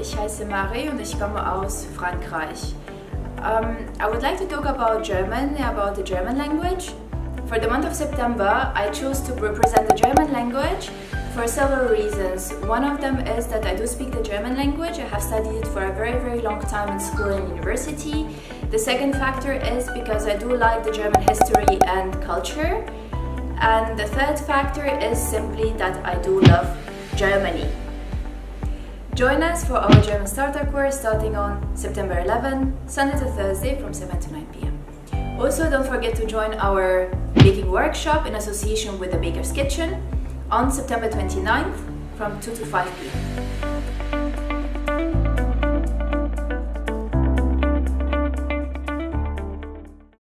ich heiße Marie und ich komme aus Frankreich. I would like to talk about German, about the German language. For the month of September, I chose to represent the German language for several reasons. One of them is that I do speak the German language. I have studied it for a very long time in school and university. The second factor is because I do like the German history and culture. And the third factor is simply that I do love Germany. Join us for our German starter course starting on September 11, Sunday to Thursday from 7 to 9 p.m. Also, don't forget to join our baking workshop in association with the Baker's Kitchen on September 29th from 2 to 5 p.m.